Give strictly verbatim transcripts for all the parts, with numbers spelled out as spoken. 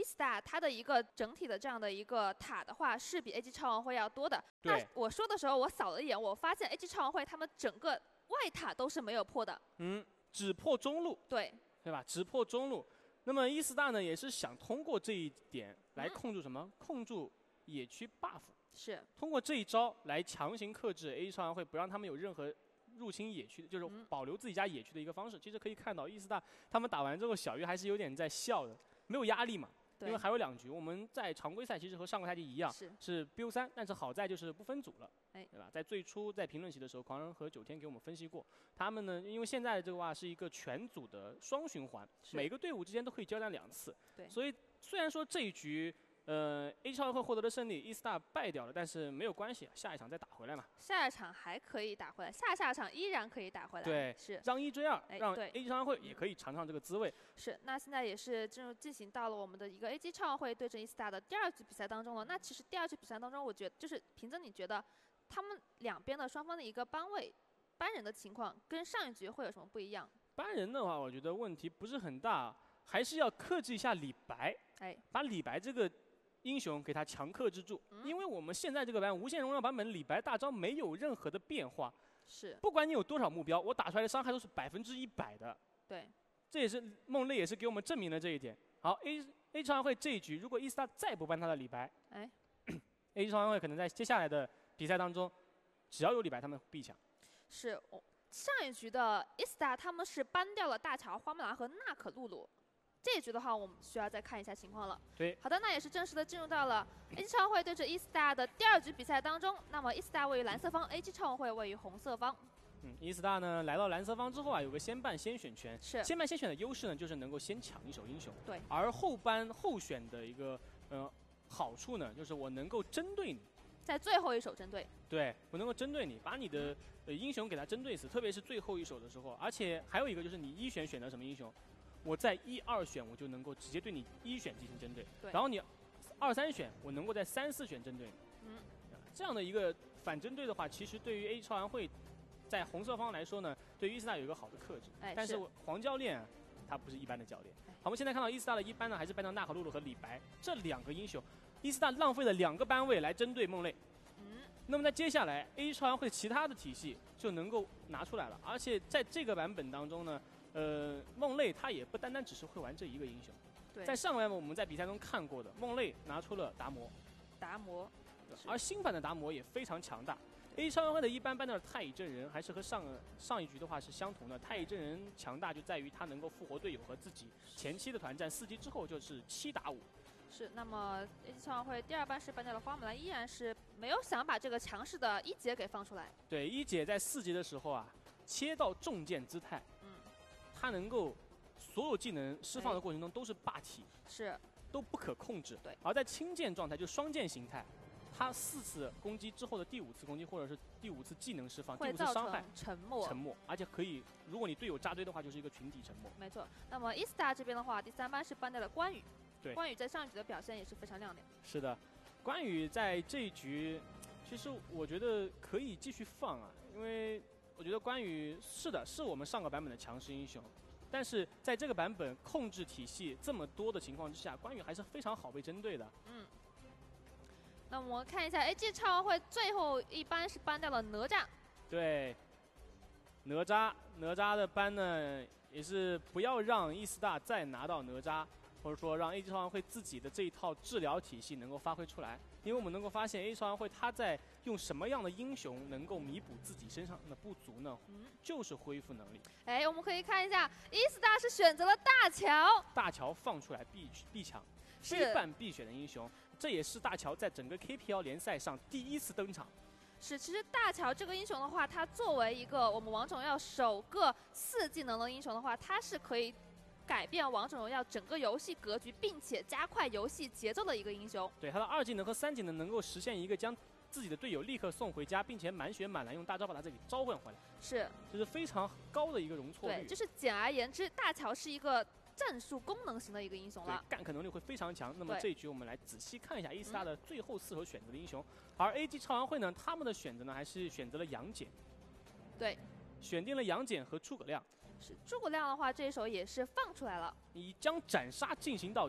E-Star 它的一个整体的这样的一个塔的话，是比 A G 超王会要多的。那我说的时候，我扫了一眼，我发现 A G 超王会他们整个外塔都是没有破的。 嗯，只破中路。 对。 对吧？只破中路。那么 E-Star 呢，也是想通过这一点来控住什么？嗯、控住野区 buff。 是。通过这一招来强行克制 A G 超王会，不让他们有任何入侵野区，就是保留自己家野区的一个方式。嗯、其实可以看到 E-Star 他们打完之后，小鱼还是有点在笑的，没有压力嘛。因为还有两局，我们在常规赛其实和上个赛季一样，是是 B O 三，但是好在就是不分组了，哎，对吧？在最初在评论席的时候，狂人和九天给我们分析过，他们呢，因为现在的这个话是一个全组的双循环，每个队伍之间都可以交战两次，对，所以虽然说这一局。呃 ，A 超会获得了胜利 ，E-Star 败掉了，但是没有关系，下一场再打回来嘛。 下一场还可以打回来，下下场依然可以打回来。 对， 是让一追二，让 A G 超王会也可以尝尝这个滋味。 是，那现在也是进入进行到了我们的一个 A G 超王会对阵 E-Star 的第二局比赛当中了。那其实第二局比赛当中，我觉得就是平增，你觉得他们两边的双方的一个班位、班人的情况跟上一局会有什么不一样？ 班人的话，我觉得问题不是很大，还是要克制一下李白。哎，把李白这个。英雄给他强克制住，嗯、因为我们现在这个版无限荣耀版本李白大招没有任何的变化， 是不管你有多少目标，我打出来的伤害都是百分之一百的。 对， 这也是梦泪也是给我们证明了这一点。好 ，A A 超王会这一局，如果 E-Star 再不搬他的李白，哎 ，A 超王会可能在接下来的比赛当中，只要有李白，他们必抢。 是，上一局的 E-Star 他们是搬掉了大乔、花木兰和娜可露露。这一局的话，我们需要再看一下情况了。 对， 好的，那也是正式的进入到了 A G 超王会对阵 E-Star 的第二局比赛当中。那么 E-Star 位于蓝色方 ，A G 超王会位于红色方。 嗯 ，E-Star 呢来到蓝色方之后啊，有个先办先选权。 是。 先办先选的优势呢，就是能够先抢一手英雄。 对。 而后搬后选的一个呃好处呢，就是我能够针对你。 在最后一手针对。 对，我能够针对你，把你的呃英雄给他针对死，特别是最后一手的时候。而且还有一个就是你一选选的什么英雄？我在一二选，我就能够直接对你一选进行针对，对，然后你二三选，我能够在三四选针对你。嗯，这样的一个反针对的话，其实对于 A G 超王会在红色方来说呢，对于 E-Star 有一个好的克制。哎，但是黄教练啊，他不是一般的教练。好，我们现在看到 E-Star 的一班呢，还是搬到娜可露露和李白这两个英雄 ，E-Star 浪费了两个班位来针对梦泪。嗯，那么在接下来 A G 超王会其他的体系就能够拿出来了，而且在这个版本当中呢。呃，梦泪他也不单单只是会玩这一个英雄，对，在上个版本我们在比赛中看过的，梦泪拿出了达摩， 达摩， 而新版的达摩也非常强大。A G 超王会的一般搬到了太乙真人，还是和上上一局的话是相同的。太乙真人强大就在于他能够复活队友和自己，前期的团战四级之后就是七打五。 是，那么 A G 超王会第二班是搬掉了花木兰，依然是没有想把这个强势的一姐给放出来。 对，一姐在四级的时候啊，切到重剑姿态。他能够所有技能释放的过程中都是霸体， 是都不可控制。 对， 而在轻剑状态，就双剑形态，他四次攻击之后的第五次攻击，或者是第五次技能释放，第五次伤害， 沉默， 沉默，而且可以，如果你队友扎堆的话，就是一个群体沉默。 没错。那么 E-Star 这边的话，第三班是搬掉了关羽。 对， 关羽在上一局的表现也是非常亮眼。 是的，关羽在这一局，其实我觉得可以继续放啊，因为。我觉得关羽是的，是我们上个版本的强势英雄，但是在这个版本控制体系这么多的情况之下，关羽还是非常好被针对的。嗯。 那我们看一下 A G 超王会最后一班是搬掉了哪吒。 对，哪吒，哪吒的班呢，也是不要让 E-Star 再拿到哪吒，或者说让 A G 超王会自己的这一套治疗体系能够发挥出来。因为我们能够发现 A G 超王会他在用什么样的英雄能够弥补自己身上的不足呢？嗯，就是恢复能力。 哎，我们可以看一下 E-Star 是选择了大乔， 大乔放出来必必抢，非办必选的英雄，这也是大乔在整个 K P L 联赛上第一次登场。 是，其实大乔这个英雄的话，他作为一个我们王者荣耀首个四技能的英雄的话，他是可以改变王者荣耀整个游戏格局，并且加快游戏节奏的一个英雄。 对，他的二技能和三技能能够实现一个将自己的队友立刻送回家，并且满血满蓝用大招把他这里召唤回来。是，这是非常高的一个容错率。 对，就是简而言之，大乔是一个战术功能型的一个英雄了。 对，干克能力会非常强。那么这一局我们来仔细看一下 E-Star 的最后四手选择的英雄，嗯、而 A G 超王会呢，他们的选择呢还是选择了杨戬。 对， 选定了杨戬和诸葛亮。 是诸葛亮的话，这一手也是放出来了， 你将斩杀进行到底。 嗯，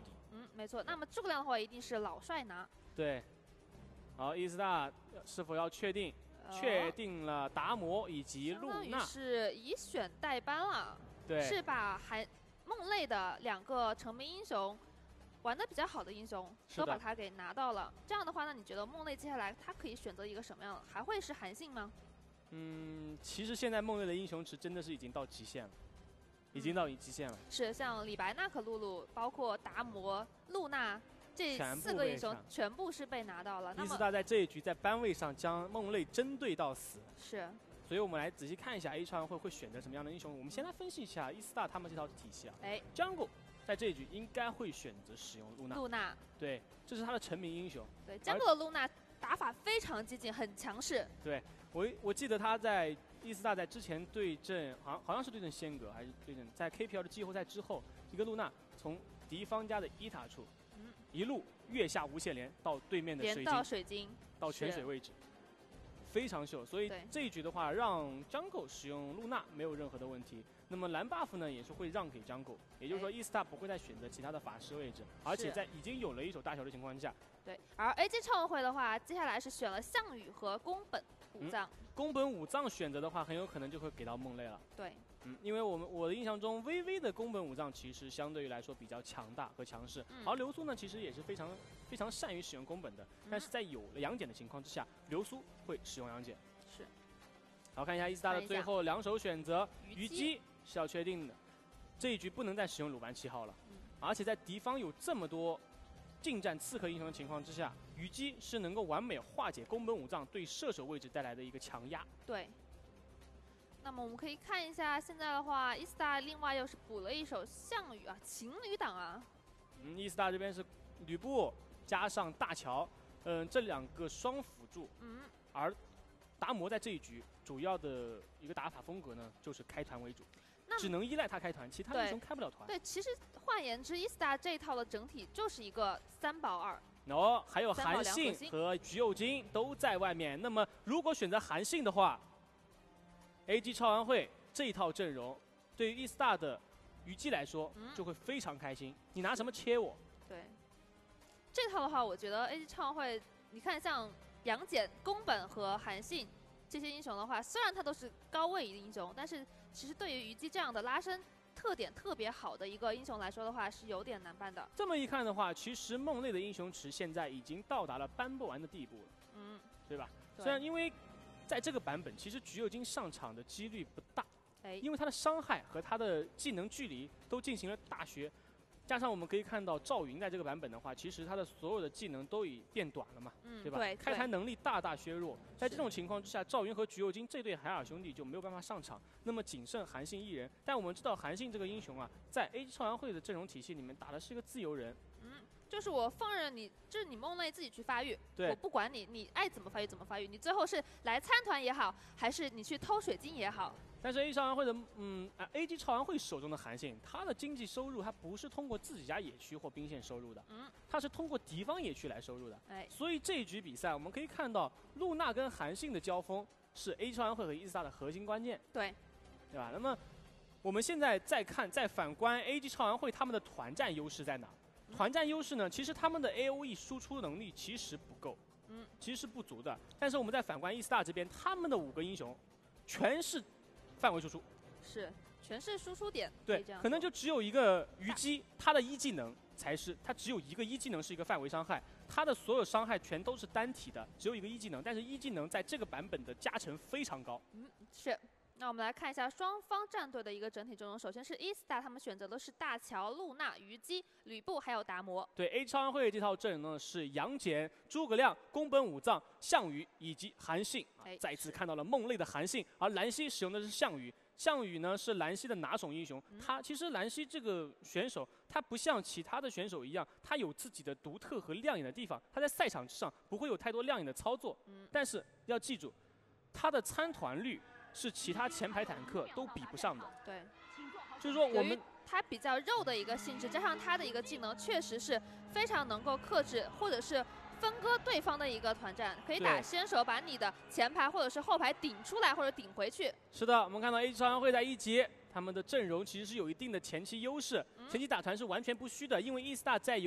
没错。那么诸葛亮的话，一定是老帅拿。 对。好，E star是否要确定？呃、确定了达摩以及露娜。 相当于是以选代班了。 对。 是把韩梦类的两个成名英雄，玩的比较好的英雄，都把它给拿到了。这样的话呢，你觉得梦类接下来他可以选择一个什么样的？还会是韩信吗？ 嗯，其实现在梦类的英雄池真的是已经到极限了。已经到极限了。 嗯、是像李白、娜可露露，包括达摩、露娜这四个英雄，全部是被拿到了。 E star在这一局在班位上将梦类针对到死。 是。 所以我们来仔细看一下 A 超会会选择什么样的英雄。我们先来分析一下 E star 他们这套体系啊。 哎 ，Jungle 在这一局应该会选择使用露娜。 露娜。 对，这是他的成名英雄。 对 ，Jungle 的露娜打法非常激进，很强势。 对，我我记得他在。E star在之前对阵，好像好像是对阵仙阁，还是对阵在 K P L 的季后赛之后，一个露娜从敌方家的伊塔处，嗯、一路跃下无限连到对面的水晶， 连到水晶， 到泉水位置，非常秀。所以这一局的话，让 Jungle 使用露娜没有任何的问题。那么蓝 buff 呢，也是会让给 Jungle， 也就是说 E star 不会再选择其他的法师位置，而且在已经有了一手大球的情况之下， 对。而 A G 超会的话，接下来是选了项羽和宫本武藏。 嗯宫本武藏选择的话，很有可能就会给到梦类了。 对， 嗯，因为我们我的印象中，微微的宫本武藏其实相对于来说比较强大和强势，嗯、而流苏呢，其实也是非常非常善于使用宫本的。但是在有了杨戬的情况之下，流苏会使用杨戬。 是。 好，看一下 E star 的最后两手选择，虞姬是要确定的，这一局不能再使用鲁班七号了，嗯、而且在敌方有这么多近战刺客英雄的情况之下，虞姬是能够完美化解宫本武藏对射手位置带来的一个强压。 对。那么我们可以看一下，现在的话 ，E star 另外又是补了一手项羽啊，情侣档啊。 嗯 ，E star 这边是吕布加上大乔，嗯，这两个双辅助。嗯。而达摩在这一局主要的一个打法风格呢，就是开团为主。只能依赖他开团，其他英雄开不了团。 对，其实换言之 ，E star 这一套的整体就是一个三保二。 哦，还有韩信和橘右京都在外面。那么如果选择韩信的话 ，A G 超玩会这一套阵容对于 E star 的虞姬来说、嗯、就会非常开心。你拿什么切我？ 对，这套的话，我觉得 A G 超玩会，你看像杨戬、宫本和韩信这些英雄的话，虽然他都是高位移的英雄，但是其实对于虞姬这样的拉伸特点特别好的一个英雄来说的话，是有点难办的。 这么一看的话，其实梦类的英雄池现在已经到达了搬不完的地步了，嗯，对吧？对，虽然因为在这个版本，其实橘右京上场的几率不大，哎，因为他的伤害和他的技能距离都进行了大削。加上我们可以看到赵云在这个版本的话，其实他的所有的技能都已变短了嘛，嗯、对吧？ 对， 开团能力大大削弱。在这种情况之下，赵云和橘右京这对海尔兄弟就没有办法上场，那么仅剩韩信一人。但我们知道韩信这个英雄啊，在 A G 超玩会的阵容体系里面打的是一个自由人。 嗯，就是我放任你，就是你梦类自己去发育，我不管你，你爱怎么发育怎么发育。你最后是来参团也好，还是你去偷水晶也好。 但是 A G 超玩会的，嗯啊 ，A G 超玩会手中的韩信，他的经济收入他不是通过自己家野区或兵线收入的，嗯，他是通过敌方野区来收入的。哎，所以这一局比赛我们可以看到，露娜跟韩信的交锋是 A G 超玩会和 E star 的核心关键。 对， 对吧？那么我们现在再看，再反观 A G 超玩会他们的团战优势在哪？嗯、团战优势呢？其实他们的 A O E 输出能力其实不够，嗯，其实是不足的。但是我们再反观 E star 这边，他们的五个英雄全是范围输出， 是全是输出点。 对，可能就只有一个虞姬，他的一技能才是，他只有一个一技能是一个范围伤害，他的所有伤害全都是单体的，只有一个一技能，但是一技能在这个版本的加成非常高。 嗯，是。那我们来看一下双方战队的一个整体阵容。首先是 E star 他们选择的是大乔、露娜、虞姬、吕布还有达摩。 对 ，A 超玩会这套阵容呢是杨戬、诸葛亮、宫本武藏、项羽以及韩信。哎，再次看到了梦类的韩信，而兰溪使用的是项羽。项羽呢是兰溪的拿手英雄，嗯、他其实兰溪这个选手，他不像其他的选手一样，他有自己的独特和亮眼的地方，他在赛场之上不会有太多亮眼的操作。嗯，但是要记住，他的参团率是其他前排坦克都比不上的。 对， 就是说我们他比较肉的一个性质，加上他的一个技能，确实是非常能够克制或者是分割对方的一个团战，可以打先手把你的前排或者是后排顶出来或者顶回去。 是的，我们看到 A G 超玩会在一级，他们的阵容其实是有一定的前期优势，嗯、前期打团是完全不虚的，因为 E star 在有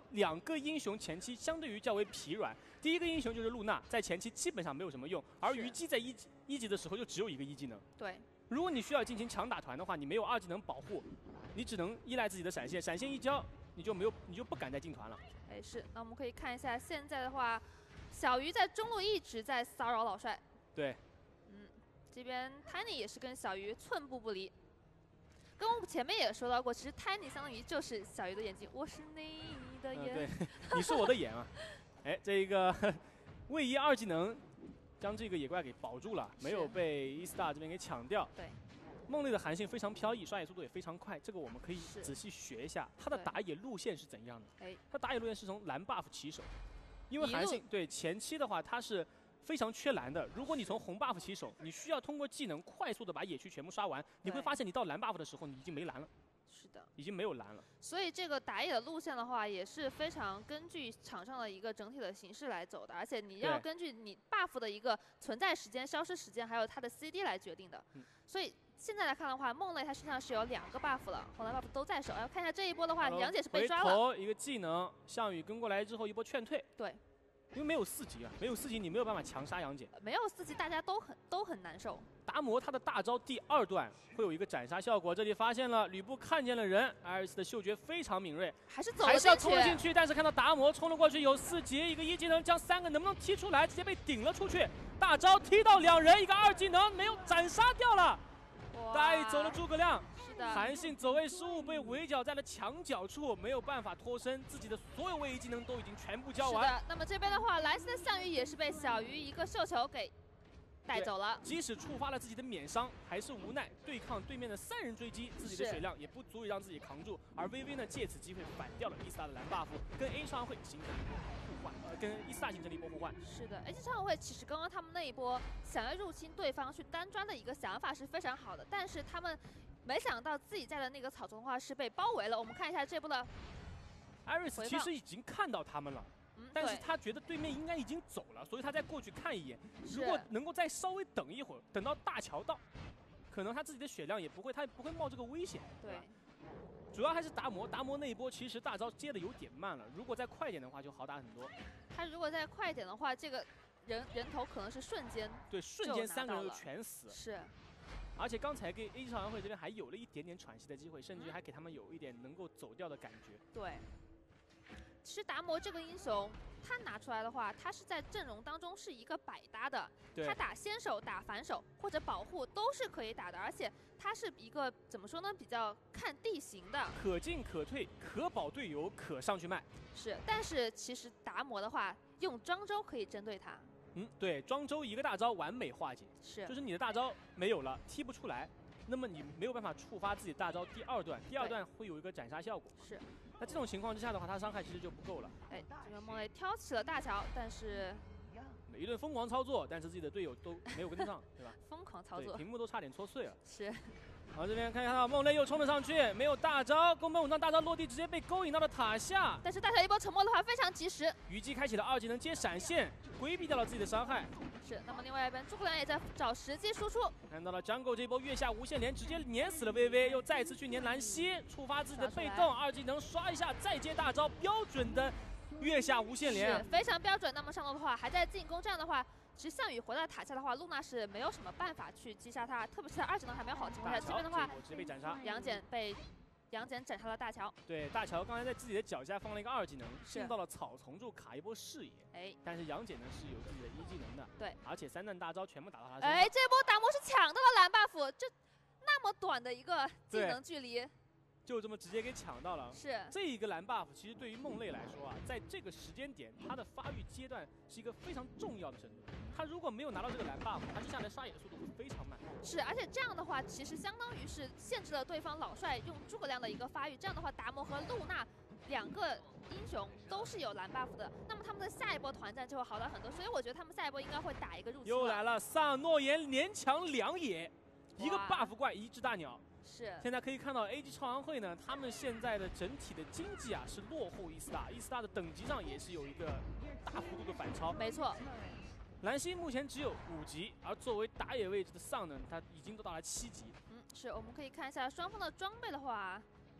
两个英雄前期相对于较为疲软。第一个英雄就是露娜，在前期基本上没有什么用，而虞姬在一级一级的时候就只有一个一技能。 对， 如果你需要进行强打团的话，你没有二技能保护，你只能依赖自己的闪现，闪现一交，你就没有，你就不敢再进团了。 哎，是。那我们可以看一下现在的话，小鱼在中路一直在骚扰老帅。 对。 嗯，这边 Tiny 也是跟小鱼寸步不离。跟我们前面也说到过，其实 Tiny 相当于就是小鱼的眼睛，我是你的眼， 嗯、对，你是我的眼啊。哎，这个位移二技能将这个野怪给保住了，没有被 E star 这边给抢掉。 对， 梦泪的韩信非常飘逸，刷野速度也非常快，这个我们可以仔细学一下他的打野路线是怎样的。 哎， 他打野路线是从蓝 buff 起手，因为韩信对前期的话他是非常缺蓝的。如果你从红 buff 起手，你需要通过技能快速的把野区全部刷完，你会发现你到蓝 buff 的时候你已经没蓝了。 是的， 已经没有蓝了。 所以这个打野的路线的话，也是非常根据场上的一个整体的形势来走的，而且你要根据你 buff 的一个存在时间、消失时间，还有它的 C D 来决定的。 嗯、 所以现在来看的话，梦泪他身上是有两个 buff 了，红蓝 buff 都在手。要看一下这一波的话，杨姐是被抓了。 回头一个技能，项羽跟过来之后一波劝退。 对。 因为没有四级啊，没有四级你没有办法强杀杨戬。 没有四级，大家都很都很难受。 达摩他的大招第二段会有一个斩杀效果，这里发现了吕布看见了人，艾瑞斯的嗅觉非常敏锐， 还是走还是要冲了进去，但是看到达摩冲了过去，有四级，一个一技能将三个能不能踢出来，直接被顶了出去，大招踢到两人，一个二技能没有斩杀掉了，带走了诸葛亮。韩信走位失误，被围剿在了墙角处，没有办法脱身，自己的所有位移技能都已经全部交完。 是的，那么这边的话，莱斯的项羽也是被小鱼一个绣球给带走了。 即使触发了自己的免伤，还是无奈对抗对面的三人追击，自己的血量也不足以让自己扛住。而薇薇呢，借此机会反掉了 E star 的蓝 buff， 跟 A 创会形成一波互换，呃，跟 E star 形成了一波互换。 是的 ，A 创会其实刚刚他们那一波想要入侵对方去单抓的一个想法是非常好的，但是他们。没想到自己在的那个草丛的话是被包围了。我们看一下这波的艾瑞斯其实已经看到他们了，嗯、但是他觉得对面应该已经走了，所以他再过去看一眼。如果能够再稍微等一会儿，等到大桥到，可能他自己的血量也不会，他也不会冒这个危险。 对， 主要还是达摩，达摩那一波其实大招接的有点慢了，如果再快一点的话就好打很多。 他如果再快一点的话，这个人人头可能是瞬间对，瞬间三个人就全死。 是。 而且刚才给 A 级朝阳会这边还有了一点点喘息的机会，甚至还给他们有一点能够走掉的感觉。 对，其实达摩这个英雄，他拿出来的话，他是在阵容当中是一个百搭的，他打先手、打反手或者保护都是可以打的，而且他是一个怎么说呢，比较看地形的， 可进可退，可保队友，可上去卖。 是，但是其实达摩的话，用庄周可以针对他。 嗯，对，庄周一个大招完美化解， 是， 就是你的大招没有了，踢不出来，那么你没有办法触发自己大招第二段，第二段会有一个斩杀效果。 是， 那这种情况之下的话，他伤害其实就不够了。 哎，这边梦雷挑起了大桥，但是一顿疯狂操作，但是自己的队友都没有跟上，对吧？ 疯狂操作， 屏幕都差点戳碎了。 是。 好，这边看看到梦雷又冲了上去，没有大招，宫本武藏大招落地，直接被勾引到了塔下。 但是大乔一波沉默的话非常及时， 虞姬开启了二技能接闪现，规避掉了自己的伤害。 是，那么另外一边诸葛亮也在找时机输出。 看到了 Jungle 这波月下无限连，直接碾死了薇薇，又再次去粘兰溪，触发自己的被动，二技能刷一下，再接大招，标准的月下无限连， 是非常标准。那么上路的话还在进攻，这样的话。其实项羽回到塔下的话，露娜是没有什么办法去击杀他，特别是在二技能还没有好情况下，这边的话直接被斩杀。 杨戬被杨戬斩杀了大乔。 对，大乔刚才在自己的脚下放了一个二技能，进到了草丛处卡一波视野。 哎， 但是杨戬呢是有自己的一技能的。 对， 而且三段大招全部打到他身上。 哎，这波达摩是抢到了蓝 buff， 这那么短的一个技能距离。 就这么直接给抢到了。 是这一个蓝 buff， 其实对于梦泪来说啊，在这个时间点，他的发育阶段是一个非常重要的程度。他如果没有拿到这个蓝 buff， 他接下来刷野的速度会非常慢。 是，而且这样的话，其实相当于是限制了对方老帅用诸葛亮的一个发育。这样的话，达摩和露娜两个英雄都是有蓝 buff 的，那么他们的下一波团战就会好打很多。所以我觉得他们下一波应该会打一个入侵。 又来了，萨诺言连抢两野，一个 buff 怪，一只大鸟。 是， 现在可以看到 A G 超阳会呢，他们现在的整体的经济啊是落后 E star，E star 的等级上也是有一个大幅度的反超。 没错， 蓝溪目前只有五级，而作为打野位置的丧呢，他已经都到了七级。 嗯，是，我们可以看一下双方的装备的话，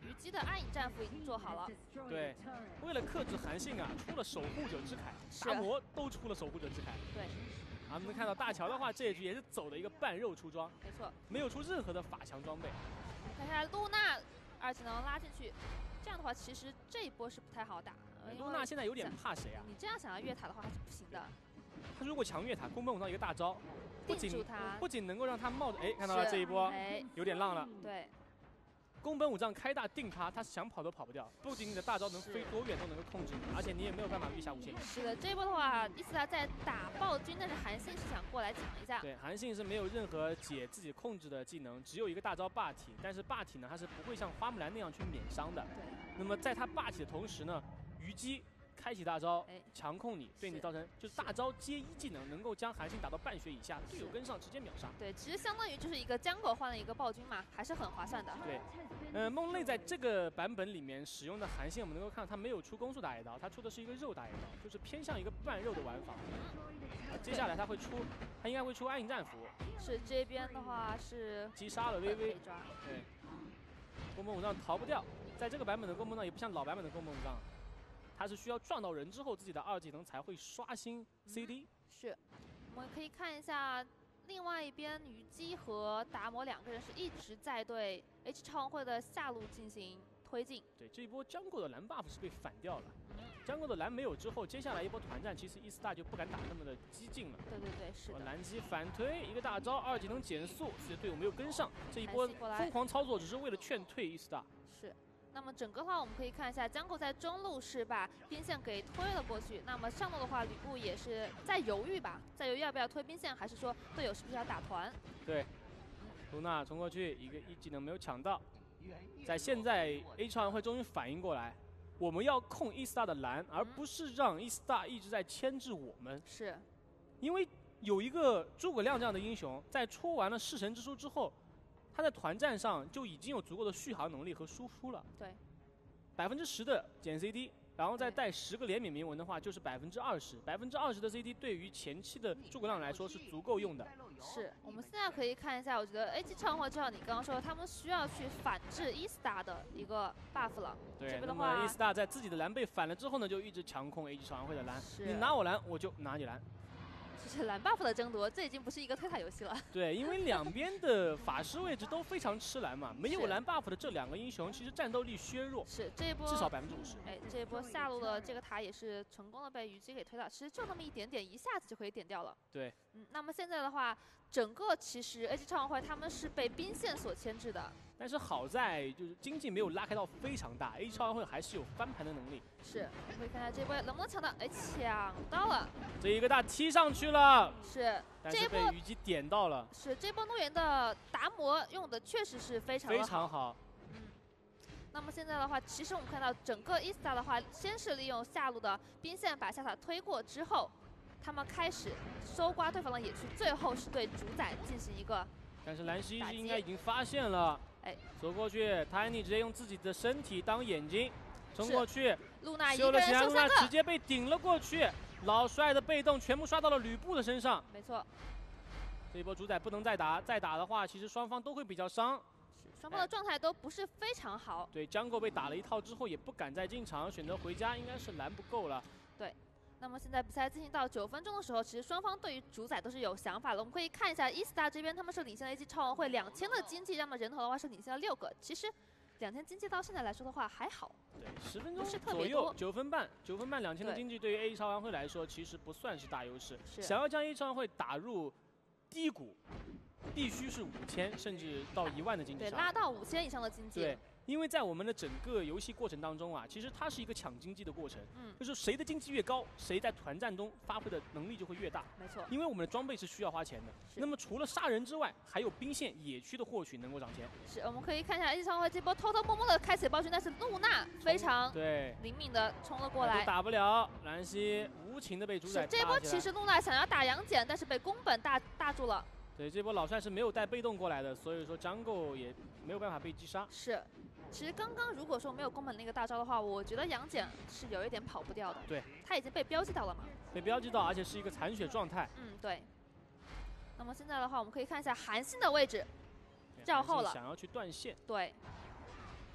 虞姬的暗影战符已经做好了。 对，为了克制韩信啊，出了守护者之铠，达摩都出了守护者之铠。 对。 啊，我们能看到大乔的话，这一局也是走的一个半肉出装， 没错， 没有出任何的法强装备。 看一下露娜二技能拉进去，这样的话其实这一波是不太好打。 露娜现在有点怕谁啊？ 你这样想要越塔的话还是不行的。 他如果强越塔，宫本武藏一个大招，不仅不仅能够让他冒着，哎，看到了这一波， 哎， 有点浪了。 对。 宫本武藏开大定他，他想跑都跑不掉。不仅你的大招能飞多远都能够控制你，而且你也没有办法越下无限。 是的，这一波的话，伊斯达在打暴君，但是韩信是想过来抢一下。 对，韩信是没有任何解自己控制的技能，只有一个大招霸体，但是霸体呢，他是不会像花木兰那样去免伤的。 对。 那么在他霸体的同时呢，虞姬开启大招，强控你，对你造成就是大招接一技能，能够将韩信打到半血以下，队友跟上直接秒杀。 对，其实相当于就是一个江狗换了一个暴君嘛，还是很划算的。 对，呃，梦泪在这个版本里面使用的韩信，我们能够看到他没有出攻速打野刀，他出的是一个肉打野刀，就是偏向一个半肉的玩法。呃、接下来他会出，他应该会出暗影战符。 是这边的话是击杀了微微。对，宫本武藏逃不掉，在这个版本的宫本武藏也不像老版本的宫本武藏。他是需要撞到人之后，自己的二技能才会刷新 C D。 嗯、是，我们可以看一下，另外一边虞姬和达摩两个人是一直在对 H 超王会的下路进行推进。 对，这一波江过的蓝 buff 是被反掉了。江过的蓝没有之后，接下来一波团战，其实伊斯大就不敢打那么的激进了。 对对对，是的。 蓝姬反推一个大招，二技能减速，自己的队伍没有跟上，这一波疯狂操作只是为了劝退伊斯大。 是。那么整个的话，我们可以看一下，江狗在中路是把兵线给推了过去。那么上路的话，吕布也是在犹豫吧，在犹豫要不要推兵线，还是说队友是不是要打团？ 对，露娜冲过去，一个一技能没有抢到。在现在 A 超王会终于反应过来，我们要控伊斯大的蓝，而不是让伊斯大一直在牵制我们。 是， 因为有一个诸葛亮这样的英雄，在出完了弑神之书之后。他在团战上就已经有足够的续航能力和输出了。 对， 百分之十的减 C D， 然后再带十个怜悯铭文的话，就是百分之二十。百分之二十的 C D 对于前期的诸葛亮来说是足够用的。 是，我们现在可以看一下，我觉得 A 级超会就像你刚刚说，他们需要去反制伊斯达的一个 buff 了。 对， 这那么伊斯达在自己的蓝被反了之后呢，就一直强控 A 级超王会的蓝。你拿我蓝，我就拿你蓝。 是蓝 buff 的争夺，这已经不是一个推塔游戏了。 对，因为两边的法师位置都非常吃蓝嘛，没有蓝 buff 的这两个英雄，其实战斗力削弱。 是这一波至少百分之五十。 哎，这一波下路的这个塔也是成功的被虞姬给推倒，其实就那么一点点，一下子就可以点掉了。 对。 嗯，那么现在的话，整个其实 A 级超王会他们是被兵线所牵制的。 但是好在就是经济没有拉开到非常大 ，A 超王会还是有翻盘的能力。 是，我们可以看一下这波能不能抢到？哎，抢到了。 这一个大踢上去了。 是， 但是被虞姬点到了。 是，这波怒源的达摩用的确实是非常非常好。 嗯。那么现在的话，其实我们看到整个伊斯达的话，先是利用下路的兵线把下塔推过之后，他们开始搜刮对方的野区，最后是对主宰进行一个。 但是蓝蜥蜴应该已经发现了。 哎， 走过去 ，Tiny 直接用自己的身体当眼睛，冲过去， 露娜修了起来，露娜直接被顶了过去，老帅的被动全部刷到了吕布的身上。 没错， 这一波主宰不能再打，再打的话，其实双方都会比较伤。 双方的状态都不是非常好。 对，江狗被打了一套之后，也不敢再进场，选择回家，应该是蓝不够了。 对。那么现在比赛进行到九分钟的时候，其实双方对于主宰都是有想法的。我们可以看一下伊斯达这边，他们是领先了 A 级超王会两千的经济，那么人头的话是领先了六个。其实两千经济到现在来说的话还好。 对，十分钟左右，九分半，九分半两千的经济对于 A 级超王会来说其实不算是大优势。想要将 A 级超王会打入低谷，必须是五千甚至到一万的经济差。 对，拉到五千以上的经济。 对。因为在我们的整个游戏过程当中啊，其实它是一个抢经济的过程， 嗯， 就是谁的经济越高，谁在团战中发挥的能力就会越大。 没错， 因为我们的装备是需要花钱的。那么除了杀人之外，还有兵线、野区的获取能够涨钱。 是，我们可以看一下 A 级超王会这波偷偷摸摸的开启暴君，但是露娜非常对灵敏的冲了过来， 打不了，兰溪无情的被主宰。 这波其实露娜想要打杨戬，但是被宫本大大住了。 对，这波老帅是没有带被动过来的，所以说张构也没有办法被击杀。 是。其实刚刚如果说没有宫本那个大招的话，我觉得杨戬是有一点跑不掉的。 对， 他已经被标记到了嘛。 被标记到，而且是一个残血状态。 嗯，对。那么现在的话，我们可以看一下韩信的位置，绕后了。 想要去断线。 对。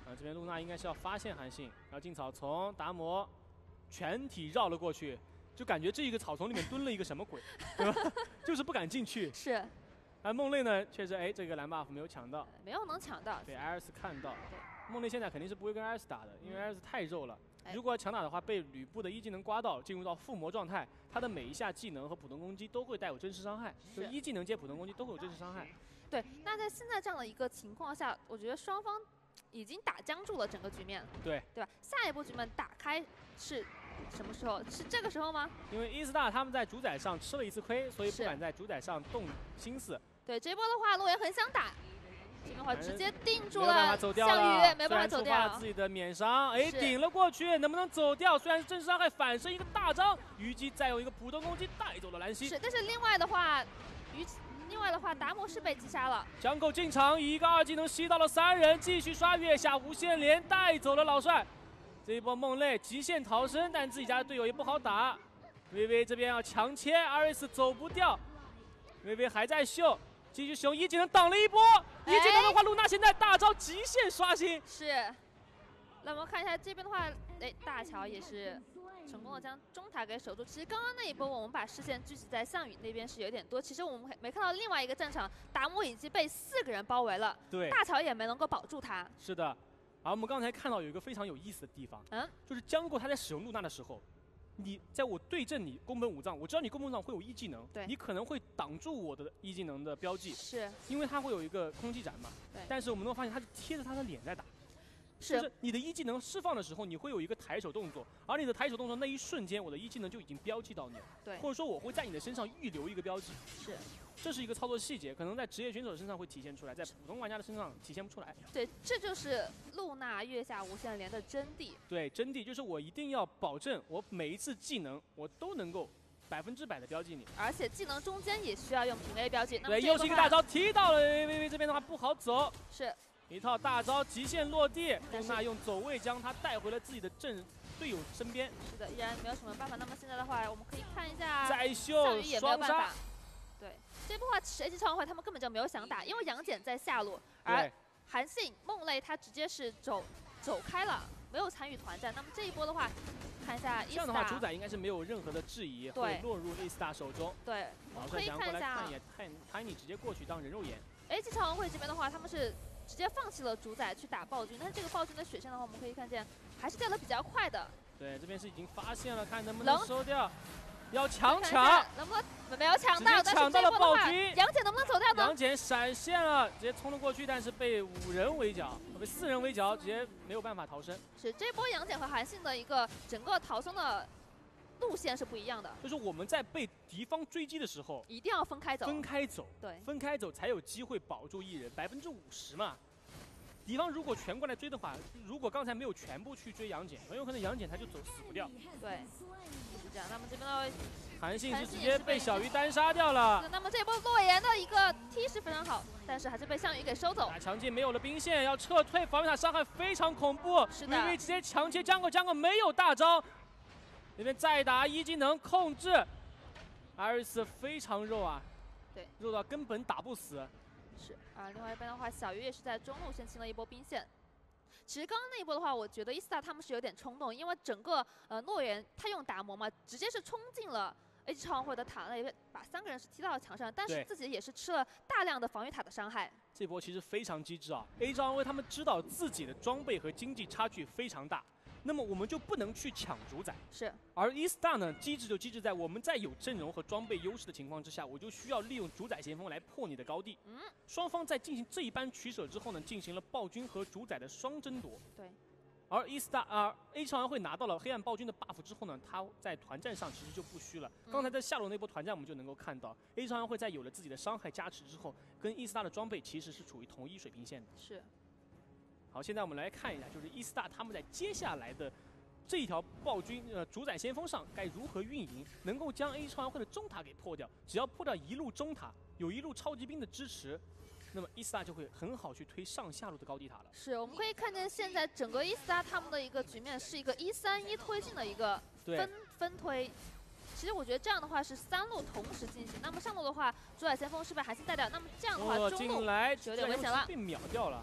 啊，这边露娜应该是要发现韩信，然后进草丛，达摩全体绕了过去，就感觉这一个草丛里面蹲了一个什么鬼，对吧？就是不敢进去。 是。 而梦泪呢，确实哎，这个蓝 buff 没有抢到， 没有能抢到， 被艾尔斯看到。梦泪现在肯定是不会跟艾尔斯打的，因为艾尔斯太肉了。 哎、 如果要强打的话，被吕布的一技能刮到，进入到附魔状态，他的每一下技能和普通攻击都会带有真实伤害，就一技能接普通攻击都会有真实伤害。 对，那在现在这样的一个情况下，我觉得双方已经打僵住了整个局面。 对， 对吧？下一波局面打开是什么时候？是这个时候吗？ 因为伊斯大他们在主宰上吃了一次亏，所以不敢在主宰上动心思。 对，这一波的话，洛言很想打，这边的话直接定住了项羽，没有办法走掉。 触发了自己的免伤，哎，顶了过去，能不能走掉？虽然是真实伤害反身一个大招，虞姬再用一个普通攻击带走了兰溪。 是，但是另外的话，虞另外的话，达摩是被击杀了。 江口进场，一个二技能吸到了三人，继续刷月下无限连，带走了老帅。这一波梦泪极限逃生，但自己家的队友也不好打。微微这边要强切，阿瑞斯走不掉，微微还在秀。继续使用一技能挡了一波，一技能的话，露娜现在大招极限刷新。 是，那我们看一下这边的话，哎，大乔也是成功的将中塔给守住。其实刚刚那一波我们把视线聚集在项羽那边是有点多，其实我们没看到另外一个战场，达摩已经被四个人包围了， 对， 大乔也没能够保住他。 是的，而我们刚才看到有一个非常有意思的地方， 嗯， 就是江过他在使用露娜的时候。你在我对阵你宫本武藏，我知道你宫本武藏会有一技能， 对， 你可能会挡住我的一技能的标记， 是， 因为它会有一个空气斩嘛， 对。 但是我们能够发现，它是贴着他的脸在打， 是， 就是你的一技能释放的时候，你会有一个抬手动作，而你的抬手动作那一瞬间，我的一技能就已经标记到你了， 对， 或者说我会在你的身上预留一个标记， 是。 这是一个操作细节，可能在职业选手身上会体现出来，在普通玩家的身上体现不出来。 对，这就是露娜月下无限连的真谛。 对，真谛就是我一定要保证我每一次技能我都能够百分之百的标记你， 而且技能中间也需要用平 A 标记。 对，又是一个大招提到了，微微这边的话不好走， 是一套大招极限落地，露娜用走位将他带回了自己的阵队友身边。 是的，依然没有什么办法。那么现在的话，我们可以看一下， 再秀双杀。 对，这波的话，其实 A G 超会他们根本就没有想打，因为杨戬在下路，而韩信、梦泪他直接是走走开了，没有参与团战。那么这一波的话，看一下伊斯大， 这样的话主宰应该是没有任何的质疑，会落入伊斯大手中。 对，我们可以看一下， 看一眼Tiny直接过去当人肉眼。 A G 超会这边的话，他们是直接放弃了主宰去打暴君，但是这个暴君的血线的话，我们可以看见还是掉的比较快的。 对，这边是已经发现了，看能不能收掉。要强抢， 能不能没有抢到？但是抢到了暴君， 杨戬能不能走掉呢？ 杨戬闪现了，直接冲了过去，但是被五人围剿，被四人围剿，直接没有办法逃生。 是这波杨戬和韩信的一个整个逃生的路线是不一样的。 就是我们在被敌方追击的时候， 一定要分开走。 分开走， 对， 分开走才有机会保住一人，百分之五十嘛。敌方如果全过来追的话，如果刚才没有全部去追杨戬，很有可能杨戬他就走死不掉。 对，就是这样。那么这边的韩信是直接被小鱼单杀掉了。 那么这波洛言的一个踢是非常好，但是还是被项羽给收走。 强劲没有了兵线，要撤退，防御塔伤害非常恐怖。 是的。 微微直接强切江口，江口没有大招，那边再打一技能控制，艾瑞斯非常肉啊， 对， 肉到根本打不死。 是啊，另外一边的话，小鱼也是在中路先清了一波兵线。其实刚刚那一波的话，我觉得伊斯大他们是有点冲动，因为整个呃诺言他用达摩嘛，直接是冲进了 A G 超王会的塔那边，把三个人是踢到了墙上，但是自己也是吃了大量的防御塔的伤害。 这波其实非常机智啊 ，A G 超王会他们知道自己的装备和经济差距非常大。那么我们就不能去抢主宰， 是。 而伊斯大呢，机制就机制在我们在有阵容和装备优势的情况之下，我就需要利用主宰先锋来破你的高地。 嗯。 双方在进行这一般取舍之后呢，进行了暴君和主宰的双争夺。 对。 而伊斯大啊 ，A 超王会拿到了黑暗暴君的 buff 之后呢，他在团战上其实就不虚了。嗯、刚才在下路那波团战，我们就能够看到 ，A 超王会在有了自己的伤害加持之后，跟伊斯大的装备其实是处于同一水平线的。 是。 好，现在我们来看一下，就是伊斯大他们在接下来的。这一条暴君呃主宰先锋上该如何运营，能够将 A 超王会的中塔给破掉？只要破掉一路中塔，有一路超级兵的支持，那么伊斯大就会很好去推上下路的高地塔了。 是，我们可以看见现在整个伊斯大他们的一个局面是一个一三一推进的一个分分推。其实我觉得这样的话是三路同时进行。那么上路的话，主宰先锋是被韩信带掉，那么这样的话中路进来有点危险了， 被秒掉了。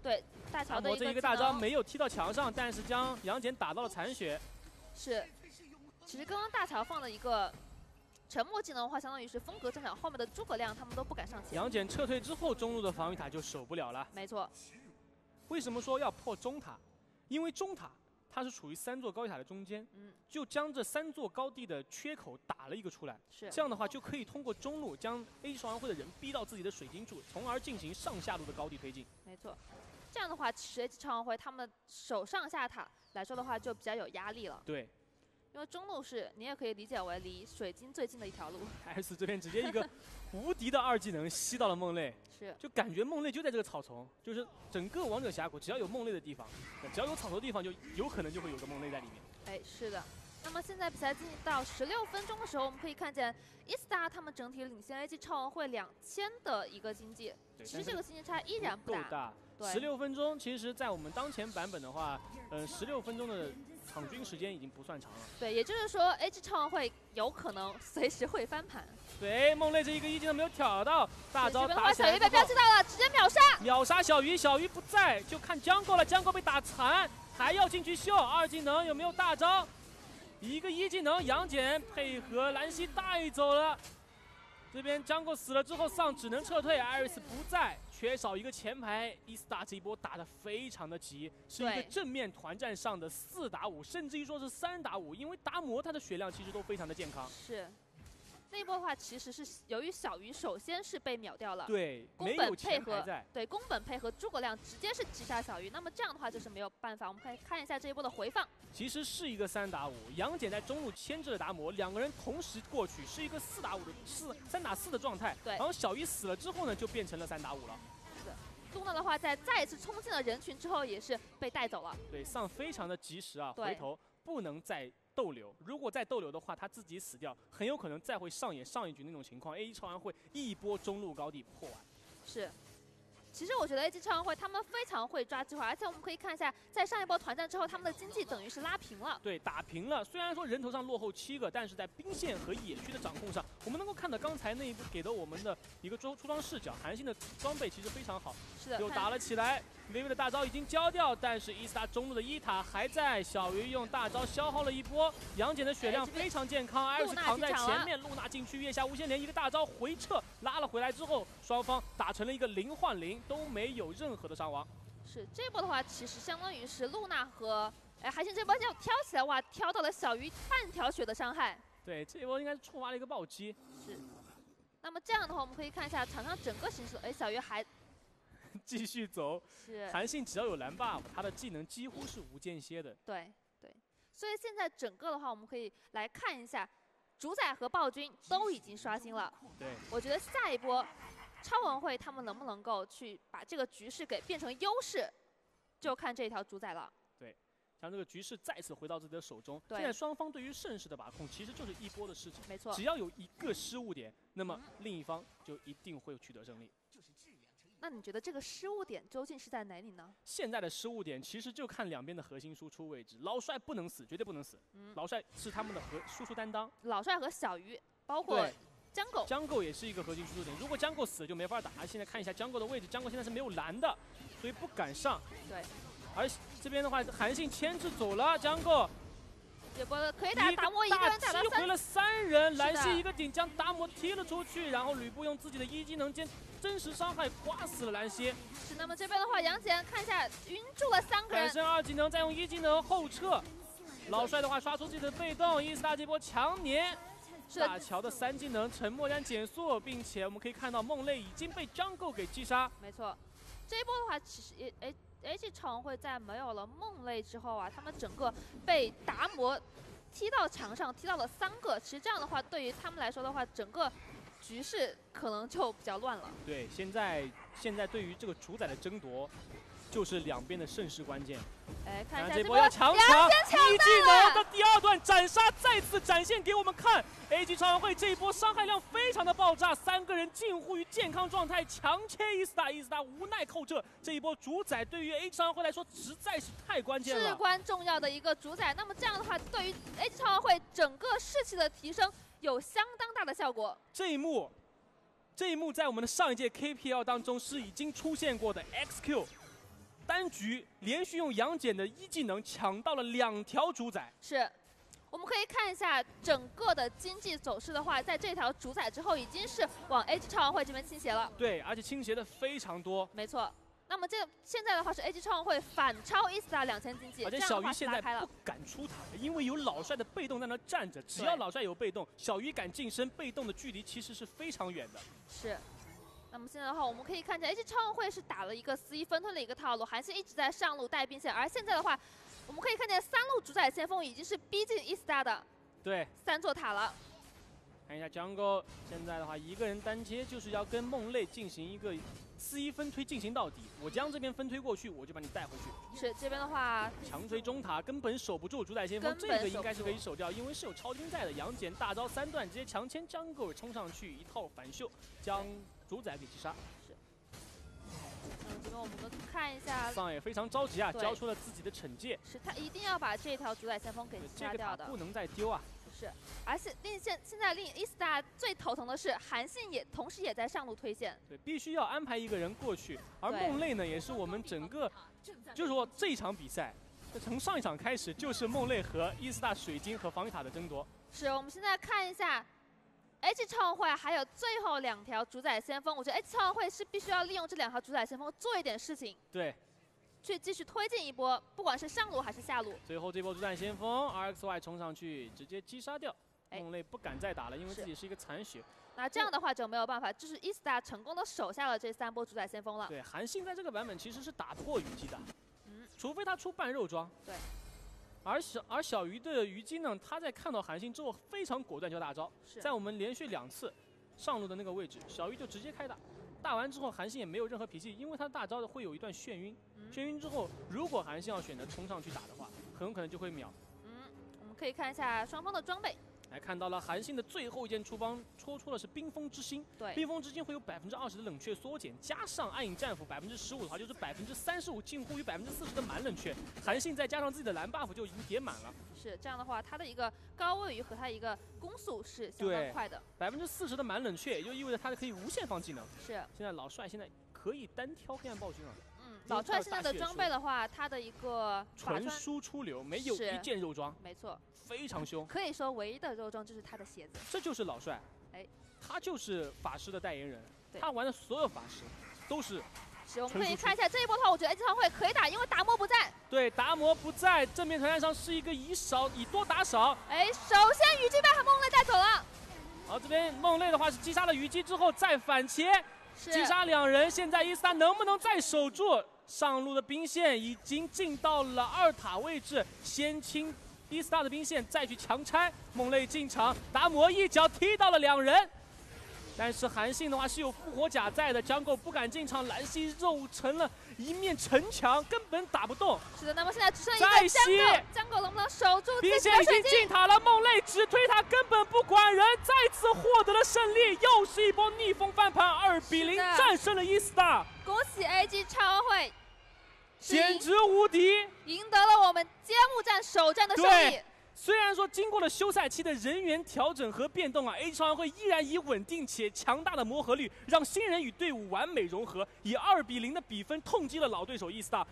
对，大乔的一个这一个大招没有踢到墙上，但是将杨戬打到了残血。 是，其实刚刚大乔放的一个沉默技能的话，相当于是风格正常，后面的诸葛亮他们都不敢上前。 杨戬撤退之后，中路的防御塔就守不了了。 没错。 为什么说要破中塔？因为中塔它是处于三座高地塔的中间， 嗯， 就将这三座高地的缺口打了一个出来。 是。 这样的话就可以通过中路将 A G 少阳会的人逼到自己的水晶柱，从而进行上下路的高地推进。 没错。这样的话，其实 A G 超阳会他们守上下塔来说的话，就比较有压力了。 对。 因为中路是你也可以理解为离水晶最近的一条路。 S 这边直接一个无敌的二技能吸到了梦泪， 是， 就感觉梦泪就在这个草丛，就是整个王者峡谷只要有梦泪的地方，只要有草头的地方，就有可能就会有个梦泪在里面。 哎，是的。那么现在比赛进行到十六分钟的时候，我们可以看见 E S T A 他们整体领先 A G 超王会两千的一个经济，其实这个经济差依然不大。十六分钟，其实在我们当前版本的话，嗯、呃，十六分钟的场均时间已经不算长了。 对，也就是说 A G 超王会有可能随时会翻盘。 对，梦泪这一个一技能没有挑到，大招打起来。 小鱼被标记到了，直接秒杀。 秒杀小鱼，小鱼不在，就看江狗了，江狗被打残，还要进去秀。二技能有没有大招？一个一技能，杨戬配合兰溪带走了。这边江狗死了之后，丧只能撤退，艾瑞斯不在，缺少一个前排。E S T A 这一波打得非常的急，是一个正面团战上的四打五，甚至于说是三打五，因为达摩他的血量其实都非常的健康。 是。那一波的话，其实是由于小鱼首先是被秒掉了， 对， 宫本配合对宫本配合诸葛亮直接是击杀小鱼，那么这样的话就是没有办法。我们可以看一下这一波的回放， 其实是一个三打五，杨戬在中路牵制了达摩，两个人同时过去，是一个四打五的四三打四的状态。 对， 然后小鱼死了之后呢，就变成了三打五了。 是的，露娜的话在再一次冲进了人群之后，也是被带走了。 对，丧非常的及时啊，回头不能再逗留，如果再逗留的话，他自己死掉，很有可能再会上演上一局那种情况 ，A G 超阳会一波中路高地破完。 是，其实我觉得 A G 超阳会他们非常会抓机会，而且我们可以看一下，在上一波团战之后，他们的经济等于是拉平了。 对，打平了。虽然说人头上落后七个，但是在兵线和野区的掌控上，我们能够看到刚才那一步给的我们的一个出出装视角，韩信的装备其实非常好。 是的， 又打了起来。微微的大招已经交掉，但是E S T A中路的一塔还在。小鱼用大招消耗了一波，杨戬的血量非常健康，艾瑞斯扛在前面，露娜禁区月下无限连一个大招回撤拉了回来之后，双方打成了一个零换零，都没有任何的伤亡。 是这波的话，其实相当于是露娜和哎韩信这波要挑起来，哇，挑到了小鱼半条血的伤害。 对，这一波应该是触发了一个暴击。 是。那么这样的话，我们可以看一下场上整个形势，哎，小鱼还。 继续走， 是韩信只要有蓝 buff， 他的技能几乎是无间歇的。 对对，所以现在整个的话，我们可以来看一下，主宰和暴君都已经刷新了。 对， 我觉得下一波超文会他们能不能够去把这个局势给变成优势，就看这条主宰了。 对，将这个局势再次回到自己的手中。 对， 现在双方对于胜势的把控，其实就是一波的事情。 没错， 只要有一个失误点，那么另一方就一定会取得胜利。 那你觉得这个失误点究竟是在哪里呢？ 现在的失误点其实就看两边的核心输出位置。老帅不能死，绝对不能死。嗯，老帅是他们的核输出担当。 老帅和小鱼，包括江狗， 江狗也是一个核心输出点。如果江狗死了就没法打。现在看一下江狗的位置，江狗现在是没有蓝的，所以不敢上。 对。 而这边的话，韩信牵制走了江狗。 这波可以打达摩一个人打了击回了三人，兰溪一个顶将达摩踢了出去，然后吕布用自己的一技能兼真实伤害刮死了兰溪。 是，那么这边的话，杨戬看一下晕住了三个人， 改身二技能再用一技能后撤。老帅的话刷出自己的被动，E S T A这波强粘。大乔的三技能沉默将减速，并且我们可以看到梦泪已经被张构给击杀。 没错，这一波的话其实也诶。A G 超王会在没有了梦泪之后啊，他们整个被达摩踢到墙上，踢到了三个。其实这样的话，对于他们来说的话，整个局势可能就比较乱了。 对，现在现在对于这个主宰的争夺，就是两边的胜势关键。 哎，看一下这波要强抢，一技能的第二段斩杀再次展现给我们看。A G 超王会这一波伤害量非常的爆炸，三个人近乎于健康状态，强切 E S T A，E S T A 无奈扣撤。这一波主宰对于 A G 超王会来说实在是太关键了， 至关重要的一个主宰。那么这样的话，对于 A G 超王会整个士气的提升有相当大的效果。 这一幕，这一幕在我们的上一届 K P L 当中是已经出现过的 X Q。 单局连续用杨戬的一技能抢到了两条主宰。 是。 我们可以看一下整个的经济走势的话，在这条主宰之后，已经是往 A G 超王会这边倾斜了。 对，而且倾斜的非常多。 没错。那么这现在的话是 A G 超王会反超 E S T A 两千经济， 而且小鱼现在不敢出塔，因为有老帅的被动在那站着，只要老帅有被动，小鱼敢近身，被动的距离其实是非常远的。 是。 那么现在的话，我们可以看见 A G 超王会是打了一个肆意分吞的一个套路，韩信一直在上路带兵线，而现在的话，我们可以看见三路主宰先锋已经是逼近 E S T A 的对三座塔了。 看一下 Jungle， 现在的话一个人单接就是要跟梦泪进行一个肆意分推进行到底。我将这边分推过去，我就把你带回去。 是这边的话， 强追中塔根本守不住主宰先锋，这个应该是可以守掉，因为是有超兵在的。杨戬大招三段直接强牵 Jungle 冲上去，一套反秀将主宰给击杀。 嗯，这边我们都看一下， 丧也非常着急啊，交出了自己的惩戒。 是他一定要把这条主宰先锋给杀掉的， 这个塔不能再丢啊。 是，而且令现现在令 E S T A 最头疼的是韩信也同时也在上路推线， 对，必须要安排一个人过去。而梦泪呢，也是我们整个，就是说这一场比赛，从上一场开始就是梦泪和 E S T A 水晶和防御塔的争夺。 是，我们现在看一下。 A G 超王会还有最后两条主宰先锋，我觉得 A G 超王会是必须要利用这两条主宰先锋做一点事情， 对， 去继续推进一波，不管是上路还是下路。 最后这波主宰先锋 R X Y 冲上去直接击杀掉，梦泪不敢再打了，因为自己是一个残血。 那这样的话就没有办法，就是 E S T A 成功的守下了这三波主宰先锋了。 对，韩信在这个版本其实是打不过虞姬的，嗯，除非他出半肉装。 对。 而小而小鱼的虞姬呢，他在看到韩信之后非常果断交大招，在我们连续两次上路的那个位置，小鱼就直接开大，大完之后韩信也没有任何脾气，因为他大招的会有一段眩晕，嗯、眩晕之后，如果韩信要选择冲上去打的话，很有可能就会秒。 嗯，我们可以看一下双方的装备。 来看到了韩信的最后一件出方戳出的是冰封之心， 对， 冰封之心会有百分之二十的冷却缩减，加上暗影战斧百分之十五的话，就是百分之三十五，近乎于百分之四十的满冷却。韩信再加上自己的蓝 buff 就已经叠满了。 是这样的话，他的一个高位移和他一个攻速是相当快的。 百分之四十的满冷却，也就意味着他可以无限放技能。 是。 现在老帅现在可以单挑黑暗暴君了。 嗯，老帅现在的装备的话，他的一个纯输出流，没有一件肉装。 没错。 非常凶， 可以说唯一的肉装就是他的鞋子。 这就是老帅， 哎， 他就是法师的代言人，他玩的所有法师都是。 是，我们可以看一下这一波的话，我觉得 A G 超王会可以打，因为达摩不在。 对，达摩不在，正面团战上是一个以少以多打少。 哎，首先虞姬被梦泪带走了。 好，这边梦泪的话是击杀了虞姬之后再反切，击杀两人。现在E S T A能不能再守住？上路的兵线已经进到了二塔位置，先清。 E S T A 的兵线再去强拆，梦泪进场，达摩一脚踢到了两人，但是韩信的话是有复活甲在的，江狗不敢进场，蓝溪肉成了一面城墙，根本打不动。 是的，那么现在只剩一个江狗，江狗能不能守住自己的水晶？ 兵线已经进塔了，梦泪直推他，根本不管人，再次获得了胜利，又是一波逆风翻盘，二比零战胜了 E S T A。 恭喜 A G 超王会！ 简直无敌， 赢得了我们揭幕战首战的胜利。 虽然说经过了休赛期的人员调整和变动啊 ，A G 超王会依然以稳定且强大的磨合率，让新人与队伍完美融合，以二比零的比分痛击了老对手 E S T A，